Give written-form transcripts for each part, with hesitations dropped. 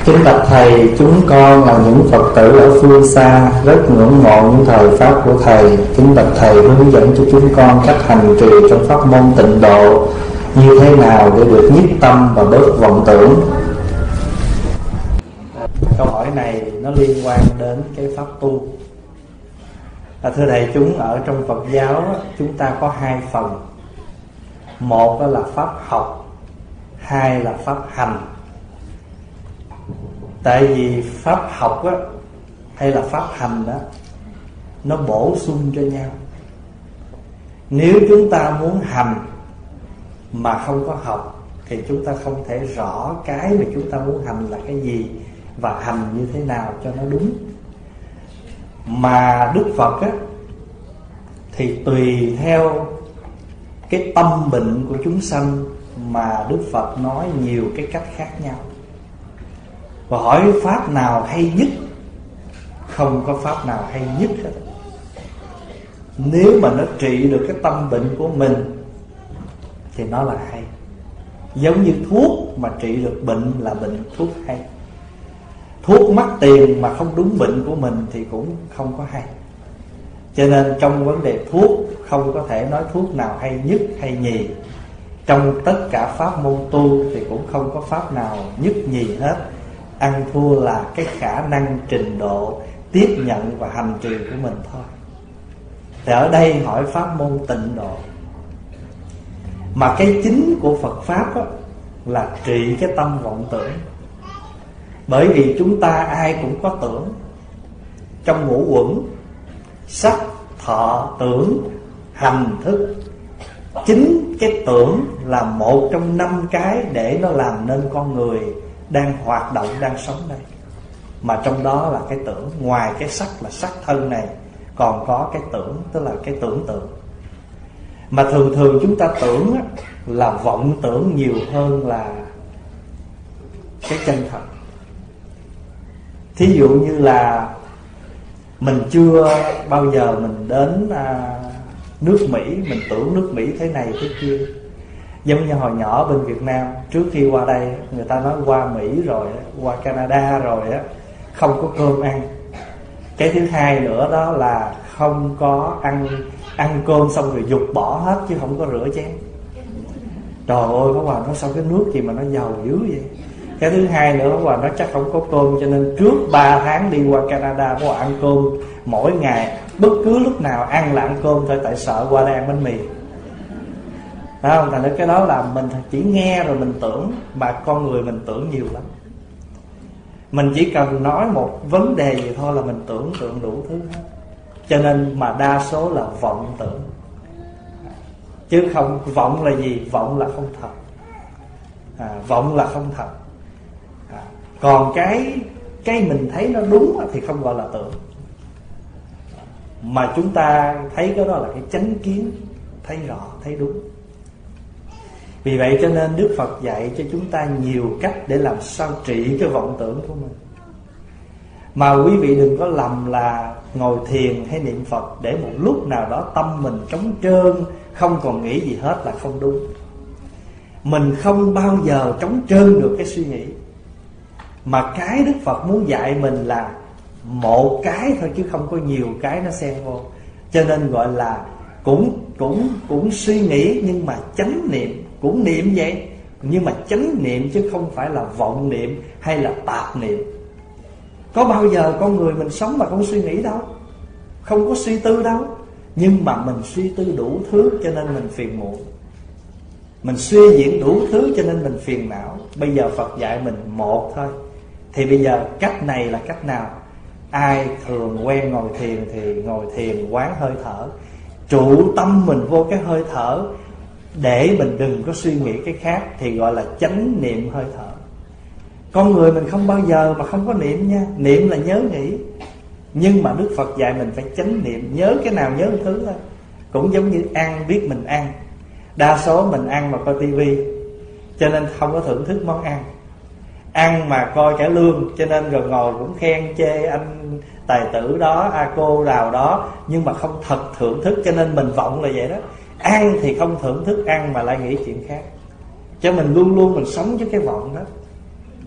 Kính bạch Thầy, chúng con là những Phật tử ở phương xa, rất ngưỡng mộ những thời Pháp của Thầy. Kính bạch Thầy hướng dẫn cho chúng con cách hành trì trong pháp môn tịnh độ như thế nào để được nhiếp tâm và bớt vọng tưởng. Câu hỏi này nó liên quan đến cái pháp tu. Thưa Thầy, chúng ở trong Phật giáo chúng ta có hai phần. Một là pháp học, hai là pháp hành. Tại vì pháp học á, hay là pháp hành đó, nó bổ sung cho nhau. Nếu chúng ta muốn hành mà không có học thì chúng ta không thể rõ cái mà chúng ta muốn hành là cái gì và hành như thế nào cho nó đúng. Mà Đức Phật á, thì tùy theo cái tâm bệnh của chúng sanh mà Đức Phật nói nhiều cái cách khác nhau. Và hỏi pháp nào hay nhất? Không có pháp nào hay nhất hết. Nếu mà nó trị được cái tâm bệnh của mình thì nó là hay. Giống như thuốc mà trị được bệnh là bệnh thuốc hay. Thuốc mắc tiền mà không đúng bệnh của mình thì cũng không có hay. Cho nên trong vấn đề thuốc không có thể nói thuốc nào hay nhất hay nhì. Trong tất cả pháp môn tu thì cũng không có pháp nào nhất nhì hết. Ăn thua là cái khả năng trình độ tiếp nhận và hành trì của mình thôi. Thì ở đây hỏi pháp môn tịnh độ. Mà cái chính của Phật Pháp á, là trị cái tâm vọng tưởng. Bởi vì chúng ta ai cũng có tưởng. Trong ngũ uẩn, sắc, thọ, tưởng, hành, thức. Chính cái tưởng là một trong 5 cái để nó làm nên con người đang hoạt động, đang sống đây. Mà trong đó là cái tưởng. Ngoài cái sắc là sắc thân này, còn có cái tưởng, tức là cái tưởng tượng. Mà thường thường chúng ta tưởng á, là vọng tưởng nhiều hơn là cái chân thật. Thí dụ như là mình chưa bao giờ mình đến nước Mỹ, mình tưởng nước Mỹ thế này thế kia. Giống như hồi nhỏ bên Việt Nam, trước khi qua đây người ta nói qua Mỹ rồi, qua Canada rồi á, không có cơm ăn. Cái thứ hai nữa đó là không có ăn cơm xong rồi dục bỏ hết chứ không có rửa chén. Trời ơi, có Hòa nói sao cái nước gì mà nó giàu dữ vậy. Cái thứ hai nữa, có Hòa nói chắc không có cơm, cho nên trước 3 tháng đi qua Canada có Hòa ăn cơm mỗi ngày. Bất cứ lúc nào ăn là ăn cơm thôi, tại sợ qua đây ăn bánh mì. Phải không? Thành ra cái đó là mình chỉ nghe rồi mình tưởng. Mà con người mình tưởng nhiều lắm. Mình chỉ cần nói một vấn đề gì thôi là mình tưởng tượng đủ thứ hết. Cho nên mà đa số là vọng tưởng. Chứ không, vọng là gì? Vọng là không thật. Vọng là không thật. Còn cái mình thấy nó đúng thì không gọi là tưởng. Mà chúng ta thấy cái đó là cái chánh kiến, thấy rõ, thấy đúng. Vì vậy cho nên Đức Phật dạy cho chúng ta nhiều cách để làm sao trị cái vọng tưởng của mình. Mà quý vị đừng có lầm là ngồi thiền hay niệm Phật để một lúc nào đó tâm mình trống trơn, không còn nghĩ gì hết là không đúng. Mình không bao giờ trống trơn được cái suy nghĩ. Mà cái Đức Phật muốn dạy mình là một cái thôi chứ không có nhiều cái nó xen vô. Cho nên gọi là cũng suy nghĩ nhưng mà chánh niệm. Cũng niệm vậy, nhưng mà chánh niệm chứ không phải là vọng niệm hay là tạp niệm. Có bao giờ con người mình sống mà không suy nghĩ đâu, không có suy tư đâu. Nhưng mà mình suy tư đủ thứ cho nên mình phiền muộn. Mình suy diễn đủ thứ cho nên mình phiền não. Bây giờ Phật dạy mình một thôi. Thì bây giờ cách này là cách nào? Ai thường quen ngồi thiền thì ngồi thiền quán hơi thở. Trụ tâm mình vô cái hơi thở để mình đừng có suy nghĩ cái khác thì gọi là chánh niệm hơi thở. Con người mình không bao giờ mà không có niệm nha. Niệm là nhớ nghĩ. Nhưng mà Đức Phật dạy mình phải chánh niệm. Nhớ cái nào nhớ một thứ thôi. Cũng giống như ăn, biết mình ăn. Đa số mình ăn mà coi tivi, cho nên không có thưởng thức món ăn. Ăn mà coi cải lương, cho nên rồi ngồi cũng khen chê anh tài tử đó, cô nào đó, nhưng mà không thật thưởng thức. Cho nên mình vọng là vậy đó. Ăn thì không thưởng thức ăn mà lại nghĩ chuyện khác. Cho mình luôn luôn mình sống với cái vọng đó.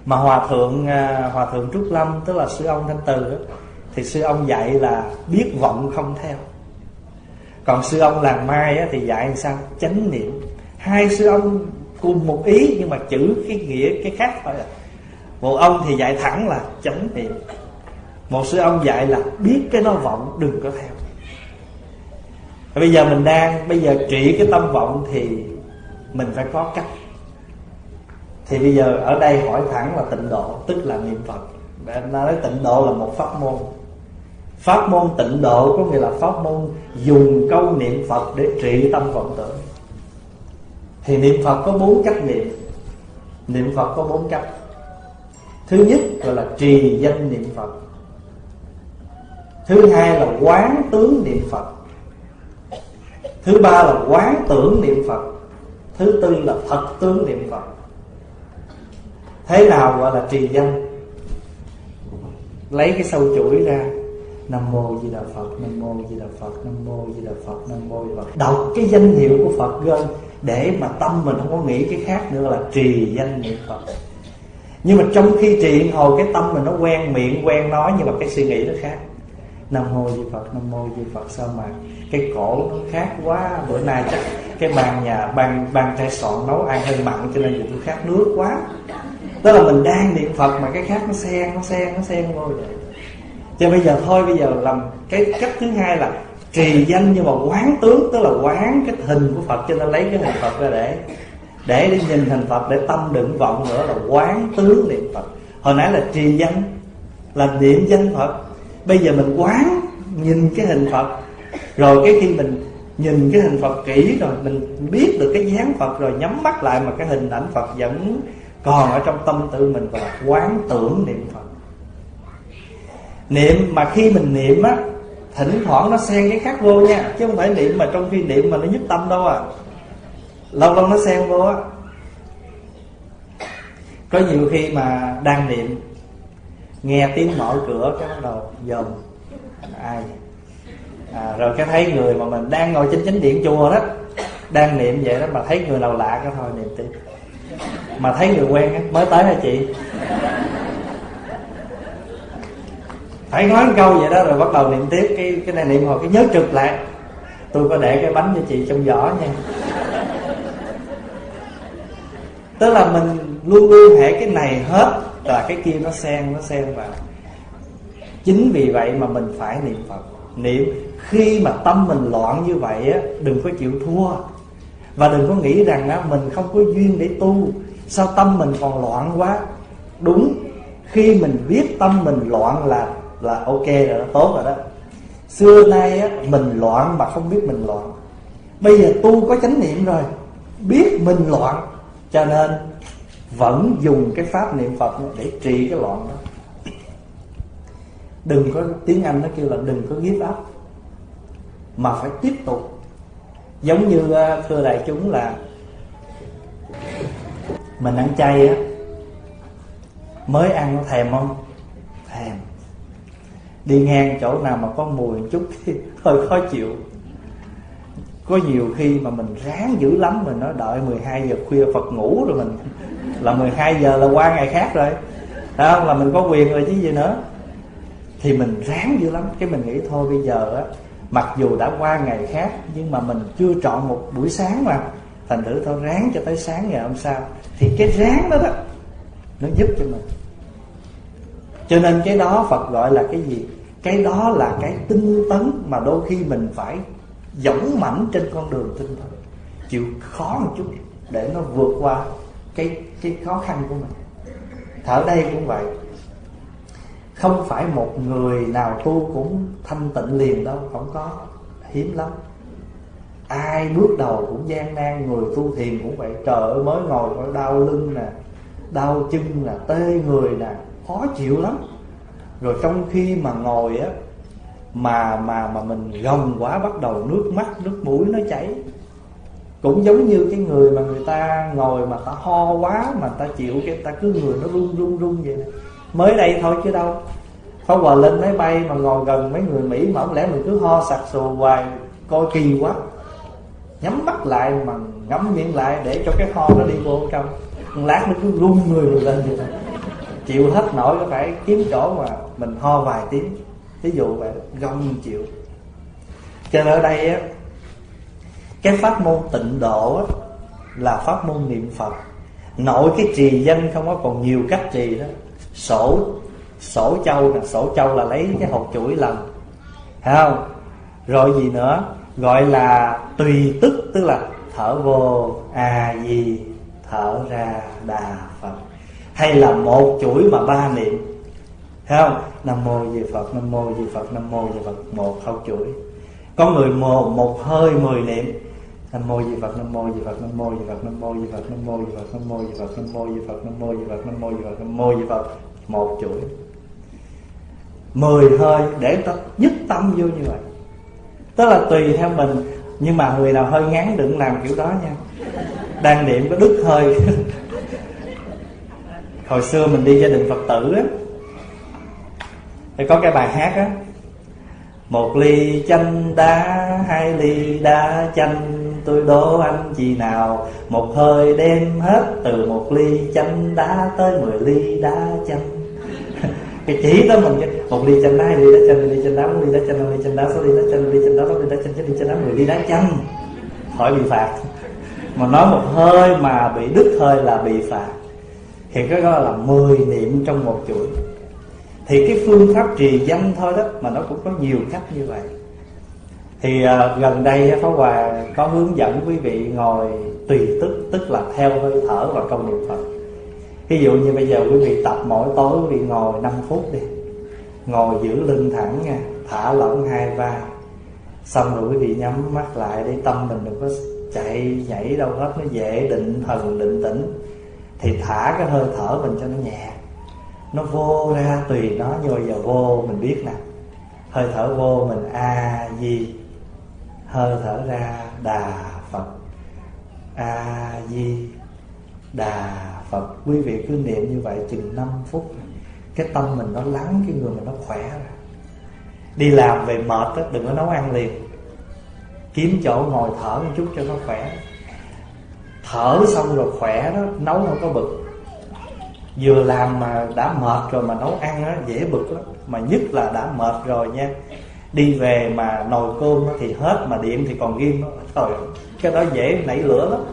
Mà hòa thượng Trúc Lâm, tức là sư ông Thanh Từ đó, thì sư ông dạy là biết vọng không theo. Còn sư ông Làng Mai á, thì dạy làm sao? Chánh niệm. Hai sư ông cùng một ý nhưng mà chữ cái nghĩa cái khác thôi à. Một ông thì dạy thẳng là chánh niệm, một sư ông dạy là biết cái nó vọng đừng có theo. Bây giờ mình bây giờ trị cái tâm vọng thì mình phải có cách. Thì bây giờ ở đây hỏi thẳng là tịnh độ, tức là niệm Phật. Nói tịnh độ là một pháp môn. Pháp môn tịnh độ có nghĩa là pháp môn dùng câu niệm Phật để trị tâm vọng tưởng. Thì niệm Phật có 4 cách niệm. Niệm Phật có 4 cách. Thứ nhất gọi là trì danh niệm Phật. Thứ hai là quán tướng niệm Phật. Thứ ba là quán tưởng niệm Phật. Thứ tư là thật tướng niệm Phật. Thế nào gọi là trì danh? Lấy cái sâu chuỗi ra: Nam Mô Di Đà Phật, Nam Mô Di Đà Phật, Nam Mô Di Đà Phật, Nam Mô Di Đà Phật. Đọc cái danh hiệu của Phật lên để mà tâm mình không có nghĩ cái khác nữa, là trì danh niệm Phật. Nhưng mà trong khi trì hồi cái tâm mình nó quen miệng, quen nói, nhưng mà cái suy nghĩ nó khác. Nam Mô Di Phật, Nam Mô Di Phật. Sao mà cái cổ nó khác quá. Bữa nay chắc cái bàn nhà ban trai soạn nấu ăn hơi mặn cho nên tôi khát nước quá. Tức là mình đang niệm Phật mà cái khác nó xen vô vậy. Cho bây giờ thôi, bây giờ làm cái cách thứ hai là trì danh nhưng mà quán tướng, tức là quán cái hình của Phật. Cho nên lấy cái hình Phật ra để nhìn hình Phật, để tâm đừng vọng nữa, là quán tướng niệm Phật. Hồi nãy là trì danh, là niệm danh Phật. Bây giờ mình quán nhìn cái hình Phật. Rồi cái khi mình nhìn cái hình Phật kỹ rồi, mình biết được cái dáng Phật rồi, nhắm mắt lại mà cái hình ảnh Phật vẫn còn ở trong tâm tư mình, và là quán tưởng niệm Phật. Niệm mà khi mình niệm á, thỉnh thoảng nó xen cái khác vô nha, chứ không phải niệm mà trong khi niệm mà nó nhức tâm đâu à. Lâu lâu nó xen vô á. Có nhiều khi mà đang niệm, nghe tiếng mở cửa cái bắt đầu dòm ai rồi cái thấy người mà mình đang ngồi trên chánh điện chùa đó, đang niệm vậy đó, mà thấy người nào lạ cái thôi niệm tiếp. Mà thấy người quen á, mới tới hả chị, phải nói một câu vậy đó, rồi bắt đầu niệm tiếp. Cái này niệm hồi cái nhớ trực lại, tôi có để cái bánh cho chị trong giỏ nha. Tức là mình luôn luôn hệ cái này hết là cái kia nó xen vào. Chính vì vậy mà mình phải niệm Phật. Niệm khi mà tâm mình loạn như vậy á, đừng có chịu thua. Và đừng có nghĩ rằng á, mình không có duyên để tu, sao tâm mình còn loạn quá. Đúng, khi mình biết tâm mình loạn là ok rồi đó, tốt rồi đó. Xưa nay á, mình loạn mà không biết mình loạn. Bây giờ tu có chánh niệm rồi, biết mình loạn, cho nên vẫn dùng cái pháp niệm Phật để trị cái loạn đó. Đừng có, tiếng Anh nó kêu là đừng có give up, mà phải tiếp tục. Giống như thưa đại chúng là mình ăn chay á, mới ăn nó thèm không? Thèm. Đi ngang chỗ nào mà có mùi một chút thì hơi khó chịu. Có nhiều khi mà mình ráng dữ lắm, mình nói đợi 12 giờ khuya Phật ngủ rồi, mình là 12 giờ là qua ngày khác rồi đó, là mình có quyền rồi chứ gì nữa. Thì mình ráng dữ lắm, cái mình nghĩ thôi bây giờ á, mặc dù đã qua ngày khác nhưng mà mình chưa chọn một buổi sáng mà, thành thử thôi ráng cho tới sáng ngày hôm sau. Thì cái ráng đó nó giúp cho mình. Cho nên cái đó Phật gọi là cái gì? Cái đó là cái tinh tấn mà đôi khi mình phải dũng mãnh trên con đường tinh tấn, chịu khó một chút để nó vượt qua cái khó khăn của mình. Ở đây cũng vậy, không phải một người nào tu cũng thanh tịnh liền đâu, không có, hiếm lắm. Ai bước đầu cũng gian nan, người tu thiền cũng vậy. Trời ơi, mới ngồi có đau lưng nè, đau chân nè, tê người nè, khó chịu lắm. Rồi trong khi mà ngồi á, mà mình gồng quá, bắt đầu nước mắt, nước mũi nó chảy. Cũng giống như cái người mà người ta ngồi mà ta ho quá, mà ta chịu cái ta cứ người nó run vậy nè. Mới đây thôi chứ đâu. Pháp Hòa lên máy bay mà ngồi gần mấy người Mỹ mà không lẽ mình cứ ho sặc sùa hoài, coi kỳ quá. Nhắm mắt lại mà ngắm miệng lại để cho cái ho nó đi vô trong. Một lát nó cứ run người lên vậy nè. chịu hết nổi có phải kiếm chỗ mà mình ho vài tiếng, ví dụ vậy, gông chịu. Cho nên ở đây á, cái pháp môn tịnh độ á, là pháp môn niệm Phật. Nội cái trì danh không có, còn nhiều cách trì đó. Sổ châu nè, sổ châu là lấy cái hột chuỗi lần, thấy không? Rồi gì nữa, gọi là tùy tức, tức là thở vô A Di, thở ra Đà Phật. Hay là một chuỗi mà 3 niệm, thấy không? Nam mô Di Phật, Nam mô Di Phật, Nam mô Di Phật, một hột chuỗi. Có người một hơi 10 niệm, Nam mô Di Phật, Nam mô Di Phật, Nam mô Di Phật, Nam mô Di Phật, Nam mô Di Phật, Nam mô Di Phật, Nam mô Di Phật, Nam mô Di Phật, Nam mô Di Phật, Nam mô Di Phật, một chuỗi 10 hơi để ta dứt tâm vô như vậy. Tức là tùy theo mình, nhưng mà người nào hơi ngắn đừng làm kiểu đó nha. Đang niệm có đứt hơi. Hồi xưa mình đi gia đình Phật tử á, thì có cái bài hát á: một ly chanh đá, 2 ly đá chanh, tôi đố anh chị nào một hơi đem hết từ 1 ly chanh đá tới 10 ly đá chanh. Cái chỉ tới mình 1 ly chanh đá, 2 ly đá chanh, 1 ly chanh đá, 1 ly đá chanh, 1 ly chanh đá, 6 ly đá chanh, 1 ly chanh đá, 8 ly đá chanh, 9 ly chanh đá, 10 ly đá chanh, khỏi bị phạt. Mà nói một hơi mà bị đứt hơi là bị phạt. Thì cái đó là 10 niệm trong một chuỗi. Thì cái phương pháp trì danh thôi đó, mà nó cũng có nhiều cách như vậy. Thì gần đây Pháp Hòa có hướng dẫn quý vị ngồi tùy tức, tức là theo hơi thở và câu niệm Phật. Ví dụ như bây giờ quý vị tập mỗi tối quý vị ngồi 5 phút đi, ngồi giữ lưng thẳng nha, thả lỏng hai vai, xong rồi quý vị nhắm mắt lại để tâm mình đừng có chạy nhảy đâu hết, nó dễ định thần định tĩnh. Thì thả cái hơi thở mình cho nó nhẹ, nó vô ra tùy nó. Như bây giờ vô mình biết nè, hơi thở vô mình A Di, hơi thở ra Đà Phật, A Di Đà Phật. Quý vị cứ niệm như vậy chừng 5 phút, cái tâm mình nó lắng, cái người mình nó khỏe rồi. Đi làm về mệt đó, đừng có nấu ăn liền, kiếm chỗ ngồi thở một chút cho nó khỏe. Thở xong rồi khỏe đó, nấu không có bực. Vừa làm mà đã mệt rồi mà nấu ăn đó, dễ bực lắm. Mà nhất là đã mệt rồi nha, đi về mà nồi cơm thì hết mà điện thì còn ghim đó. Trời, cái đó dễ nảy lửa lắm.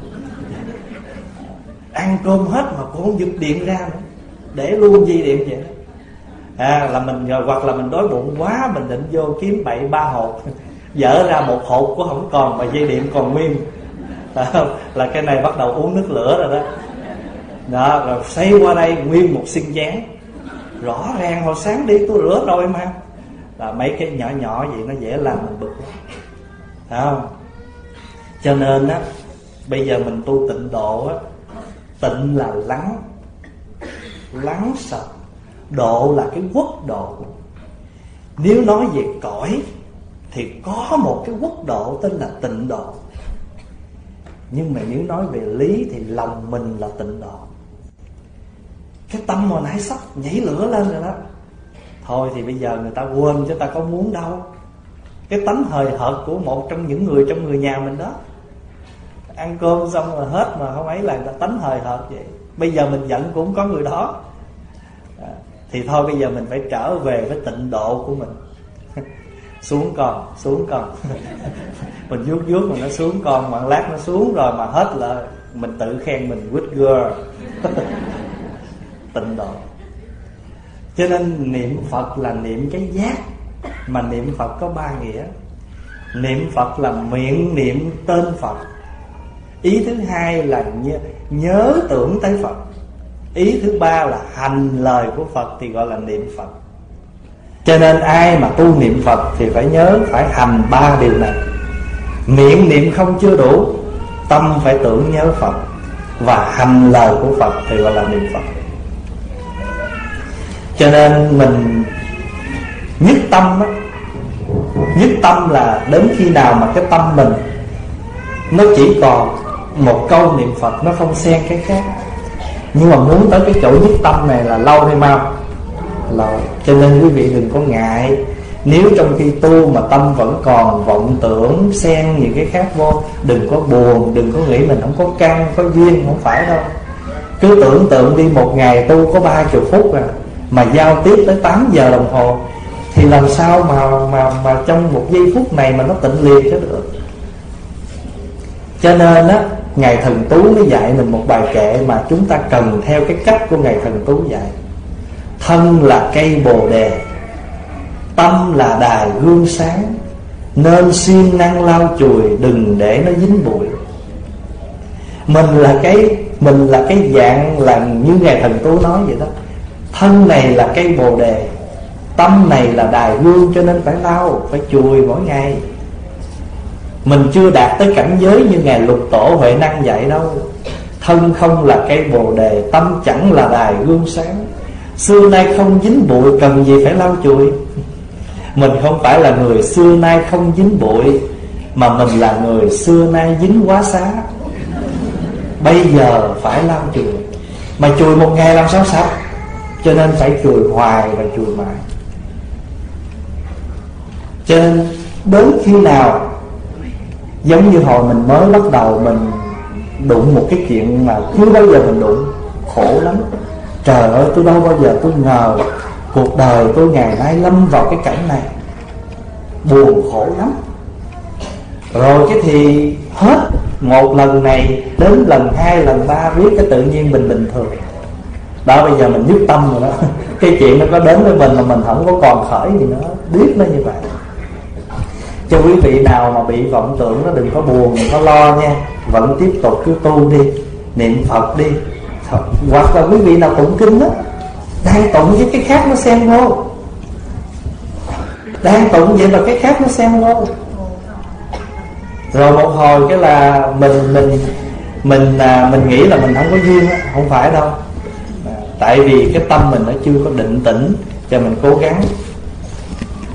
Ăn cơm hết mà cũng không giật điện ra nữa, để luôn dây điện vậy đó. Là mình, hoặc là mình đói bụng quá, mình định vô kiếm bậy 3 hột, dở ra 1 hột cũng không còn mà dây điện còn nguyên. Là cái này bắt đầu uống nước lửa rồi đó. Đó, rồi xây qua đây nguyên một xiên chén. Rõ ràng hồi sáng đi tôi rửa rồi mà. Là mấy cái nhỏ nhỏ vậy nó dễ làm mình bực. Thấy không? Cho nên á, bây giờ mình tu tịnh độ á, tịnh là lắng, lắng sợ. Độ là cái quốc độ. Nếu nói về cõi thì có một cái quốc độ tên là tịnh độ. Nhưng mà nếu nói về lý thì lòng mình là tịnh độ. Cái tâm hồi nãy sắp nhảy lửa lên rồi đó, thôi thì bây giờ người ta quên chứ ta có muốn đâu. Cái tánh hời hợt của một trong những người trong người nhà mình đó, ăn cơm xong rồi hết mà không ấy là tánh hời hợt vậy. Bây giờ mình giận cũng có người đó. Thì thôi bây giờ mình phải trở về với tịnh độ của mình. Xuống con mình vuốt mà nó xuống con, mà lát nó xuống rồi mà hết là mình tự khen mình good girl. Tịnh độ. Cho nên niệm Phật là niệm cái giác. Mà niệm Phật có 3 nghĩa. Niệm Phật là miệng niệm tên Phật. Ý thứ hai là nhớ tưởng tới Phật. Ý thứ ba là hành lời của Phật thì gọi là niệm Phật. Cho nên ai mà tu niệm Phật thì phải nhớ, phải hành 3 điều này. Miệng niệm không chưa đủ, tâm phải tưởng nhớ Phật, và hành lời của Phật thì gọi là niệm Phật. Cho nên mình nhất tâm á, nhất tâm là đến khi nào mà cái tâm mình nó chỉ còn một câu niệm Phật, nó không xen cái khác. Nhưng mà muốn tới cái chỗ nhất tâm này là lâu hay mau? Lâu. Cho nên quý vị đừng có ngại. Nếu trong khi tu mà tâm vẫn còn vọng tưởng, xen những cái khác vô, đừng có buồn, đừng có nghĩ mình không có căn, có duyên, không phải đâu. Cứ tưởng tượng đi, một ngày tu có 30 phút mà giao tiếp tới 8 giờ đồng hồ, thì làm sao mà trong một giây phút này mà nó tịnh liệt cho được. Cho nên á, Ngài Thần Tú mới dạy mình một bài kệ mà chúng ta cần theo cái cách của Ngài Thần Tú dạy. Thân là cây bồ đề, tâm là đài gương sáng, nên siêng năng lau chùi, đừng để nó dính bụi. Mình là cái dạng là như Ngài Thần Tú nói vậy đó. Thân này là cây bồ đề, tâm này là đài gương, cho nên phải lau, phải chùi mỗi ngày. Mình chưa đạt tới cảnh giới như Ngài Lục Tổ Huệ Năng dạy đâu. Thân không là cây bồ đề, tâm chẳng là đài gương sáng, xưa nay không dính bụi, cần gì phải lau chùi. Mình không phải là người xưa nay không dính bụi, mà mình là người xưa nay dính quá xá. Bây giờ phải lau chùi. Mà chùi một ngày làm sao sạch, cho nên phải chùi hoài và chùi mãi. Cho nên đến khi nào, giống như hồi mình mới bắt đầu mình đụng một cái chuyện mà chưa bao giờ mình đụng, khổ lắm. Trời ơi, tôi đâu bao giờ tôi ngờ cuộc đời tôi ngày nay lâm vào cái cảnh này, buồn khổ lắm. Rồi cái thì hết một lần này đến lần 2, lần 3, biết cái tự nhiên mình bình thường. Đó, bây giờ mình dứt tâm rồi đó. Cái chuyện nó có đến với mình mà mình không có còn khởi gì nữa, biết nó như vậy. Cho quý vị nào mà bị vọng tưởng nó đừng có buồn, đừng có lo nha. Vẫn tiếp tục cứ tu đi, niệm Phật đi. Hoặc là quý vị nào tụng kinh đó, đang tụng với cái khác nó xen vô, đang tụng vậy mà cái khác nó xen vô. Rồi một hồi cái là mình nghĩ là mình không có duyên á. Không phải đâu. Tại vì cái tâm mình nó chưa có định tĩnh, cho mình cố gắng